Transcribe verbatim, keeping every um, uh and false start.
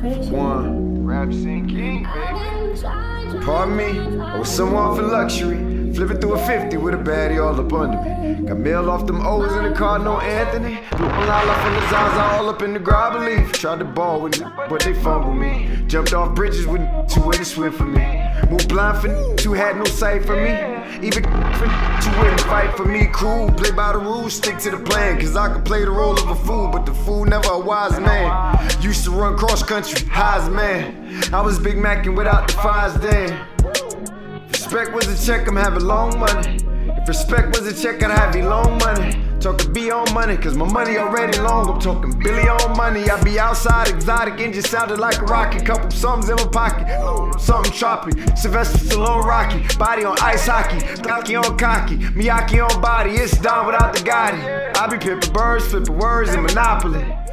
One. Rap Scene King, baby. Pardon me, I was someone for luxury. Flipping through a fifty with a baddie all up under me. Got mail off them O's in the car, no Anthony. Blew my lala from the Zaza all up in the grab belief. Tried to ball with it, but they fumbled me. Jumped off bridges with two way to swim for me. Moved blind for two had no sight for me. Even for two wouldn't fight for me. Cool, play by the rules, stick to the plan. Cause I could play the role of a fool, but the fool never a wise man. Used to run cross country, high as man. I was Big Mackin' without the fires then. Respect was a check, I'm having long money. If respect was a check, I'd have you long money. Talking B on money, cause my money already long. I'm talking Billy on money. I be outside, exotic, engine sounded like a rocket. Couple sums in my pocket, something choppy. Sylvester Stallone Rocky, body on ice hockey. Rocky on cocky, Miyake on body. It's down without the Gotti. I be pimping birds, flipping words in Monopoly.